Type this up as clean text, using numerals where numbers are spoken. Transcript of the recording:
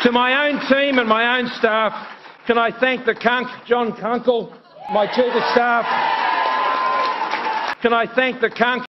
To my own team and my own staff, can I thank the Cunk, John Kunkel, my Chief of Staff. Can I thank the Cunk.